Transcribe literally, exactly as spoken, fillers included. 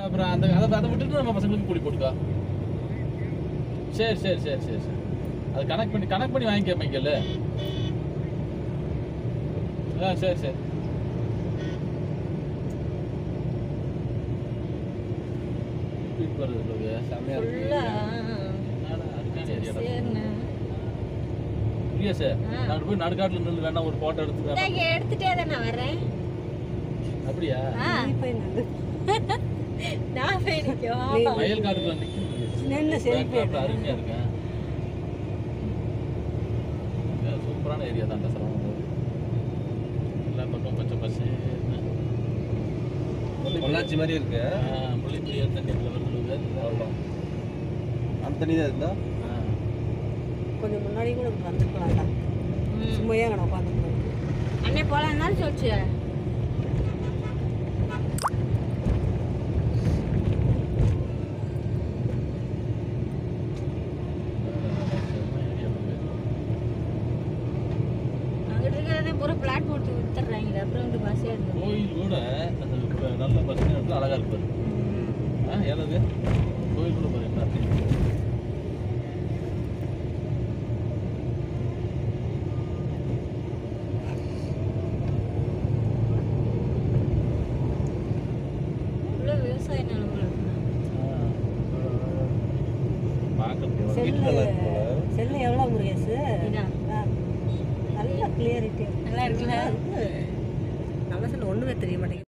அப்புறம் அந்த அதை அதை விட்டுட்டு நம்ம பசங்களுக்கு கூலி போட்டுக்கா. சரி சரி சரி சரி சரி அது கனெக்ட் பண்ணி கனெக்ட் பண்ணி வாங்கிக்க மைக்கேல். ஆ சரி சரி வருது செம்மையா இருக்கு. புரியா சார் நான் போய் நடுக்காட்டுல நின்று வேணா ஒரு போட்டோ எடுத்து எடுத்துட்டே தான் நான் வரேன். அப்படியா நான் வயல் காட்டுக்குள்ள நிற்கும் அருமையா இருக்கேன். சூப்பரான ஏரியா தான் பேசுறோம். எல்லா பக்கம் பச்சை பசி பொள்ளாச்சி மாதிரி இருக்கு. முள்ளிப்பெரிய தண்ணி வருது. அந்த தண்ணி தான் இருந்தா கொஞ்சம் முன்னாடி கூட வந்துருக்கலாம்டா. சும்மையா நான் உட்காந்துருக்கேன். அண்ணே போலாம் தான் சொல்லிச்சு. பூரா பிளாட் போட்டு வித்துறாங்க. அப்புறம் வந்து பஸ் ஏறுது. கோயில் கூட அந்த நல்ல பஸ் இடத்துல அழகா இருக்கு. ஆ ஏதாவது கோயில் கூட பாருங்க. உள்ள விவசாய நிலங்கள் பார்க்க செல்லு செல்லு எவ்வளோ முருகேசு? நல்ல கிளியரிட்டி நல்லா இருக்குல்ல. நல்ல செல்லு ஒன்றுமே தெரிய மாட்டேங்குது.